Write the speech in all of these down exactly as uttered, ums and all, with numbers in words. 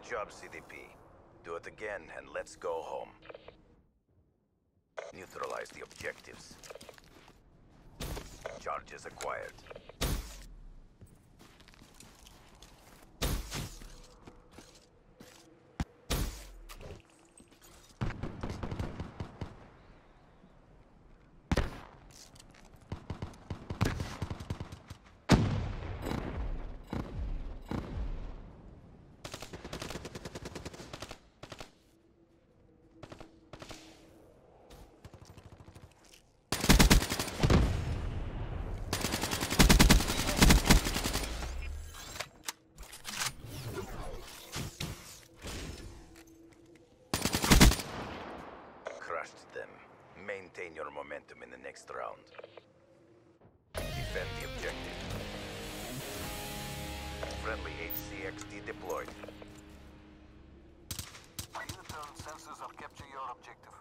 Good job, C D P. Do it again and let's go home. Neutralize the objectives. Charges acquired. Them. Maintain your momentum in the next round. Defend the objective. Friendly H C X D deployed. Unit sensors are capture your objective.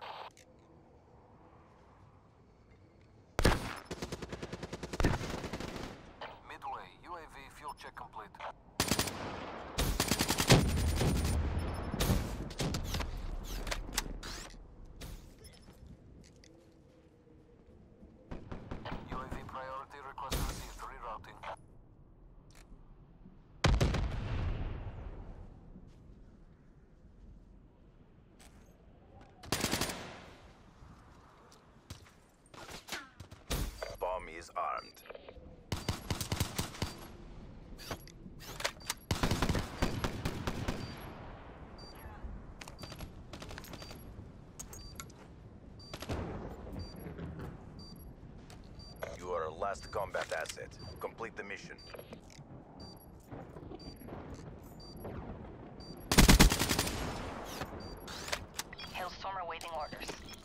Midway, U A V fuel check complete. Bomb is armed. You are our last combat asset. Complete the mission. Hailstorm awaiting orders.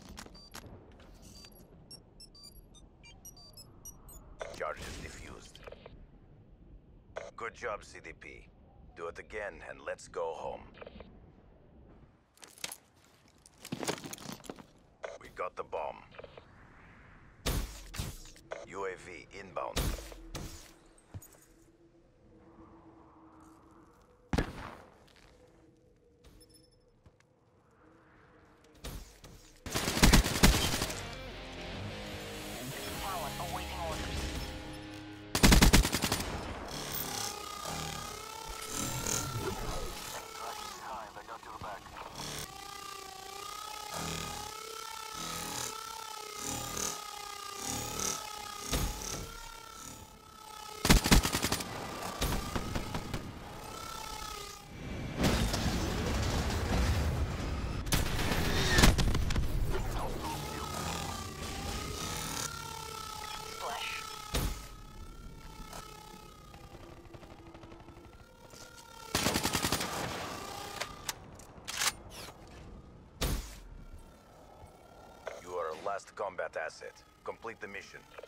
Charges diffused. Good job, C D P. Do it again and let's go home. We got the bomb. U A V inbound. Talon awaiting orders. Behind, I got your back. Splash. You are our last combat asset. Complete the mission.